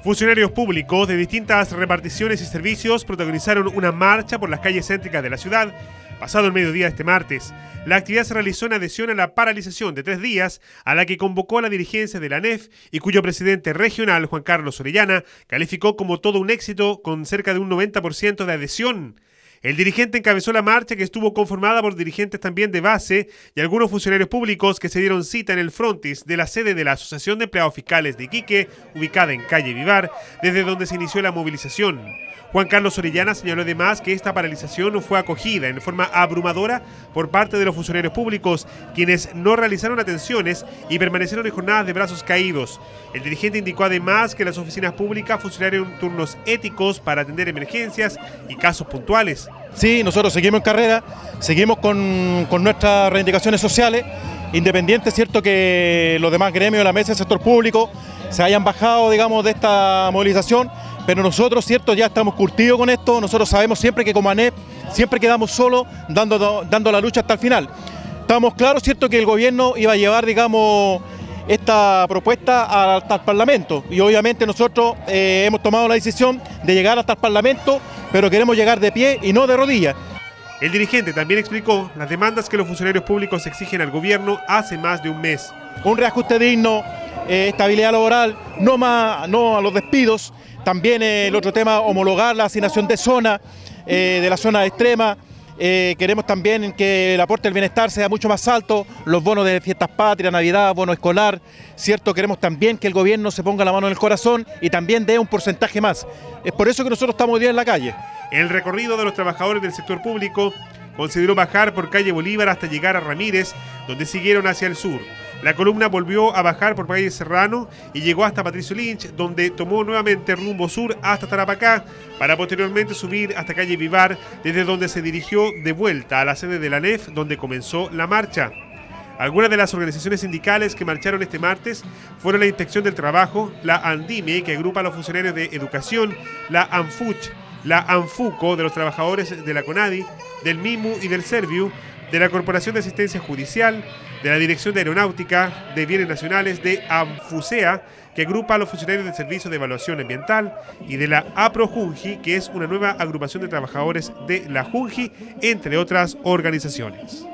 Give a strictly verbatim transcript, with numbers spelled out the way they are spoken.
Funcionarios públicos de distintas reparticiones y servicios protagonizaron una marcha por las calles céntricas de la ciudad pasado el mediodía este martes. La actividad se realizó en adhesión a la paralización de tres días a la que convocó a la dirigencia de la A N E F y cuyo presidente regional, Juan Carlos Orellana, calificó como todo un éxito con cerca de un noventa por ciento de adhesión. El dirigente encabezó la marcha, que estuvo conformada por dirigentes también de base y algunos funcionarios públicos que se dieron cita en el frontis de la sede de la Asociación de Empleados Fiscales de Iquique, ubicada en calle Vivar, desde donde se inició la movilización. Juan Carlos Orellana señaló además que esta paralización fue acogida en forma abrumadora por parte de los funcionarios públicos, quienes no realizaron atenciones y permanecieron en jornadas de brazos caídos. El dirigente indicó además que las oficinas públicas funcionaron turnos éticos para atender emergencias y casos puntuales. Sí, nosotros seguimos en carrera, seguimos con, con nuestras reivindicaciones sociales, independiente, cierto, que los demás gremios de la mesa del sector público se hayan bajado, digamos, de esta movilización, pero nosotros, cierto, ya estamos curtidos con esto. Nosotros sabemos siempre que como A N E F siempre quedamos solos dando, dando la lucha hasta el final. Estamos claros, cierto, que el gobierno iba a llevar, digamos, esta propuesta hasta el Parlamento, y obviamente nosotros eh, hemos tomado la decisión de llegar hasta el Parlamento, pero queremos llegar de pie y no de rodillas. El dirigente también explicó las demandas que los funcionarios públicos exigen al gobierno hace más de un mes. Un reajuste digno, eh, estabilidad laboral, no, más, no a los despidos. También eh, el otro tema, homologar la asignación de zona, eh, de la zona extrema. Eh, queremos también que el aporte del bienestar sea mucho más alto, los bonos de fiestas patrias, Navidad, bono escolar, ¿cierto? Queremos también que el gobierno se ponga la mano en el corazón y también dé un porcentaje más. Es por eso que nosotros estamos hoy día en la calle. El recorrido de los trabajadores del sector público consideró bajar por calle Bolívar hasta llegar a Ramírez, donde siguieron hacia el sur. La columna volvió a bajar por calle Serrano y llegó hasta Patricio Lynch, donde tomó nuevamente rumbo sur hasta Tarapacá, para posteriormente subir hasta calle Vivar, desde donde se dirigió de vuelta a la sede de la A N E F, donde comenzó la marcha. Algunas de las organizaciones sindicales que marcharon este martes fueron la Inspección del Trabajo, la ANDIME, que agrupa a los funcionarios de Educación, la ANFUCH, la ANFUCO, de los trabajadores de la CONADI, del MIMU y del SERVIU, de la Corporación de Asistencia Judicial, de la Dirección de Aeronáutica, de Bienes Nacionales, de ANFUSEA, que agrupa a los funcionarios del Servicio de Evaluación Ambiental, y de la APROJUNJI, que es una nueva agrupación de trabajadores de la JUNJI, entre otras organizaciones.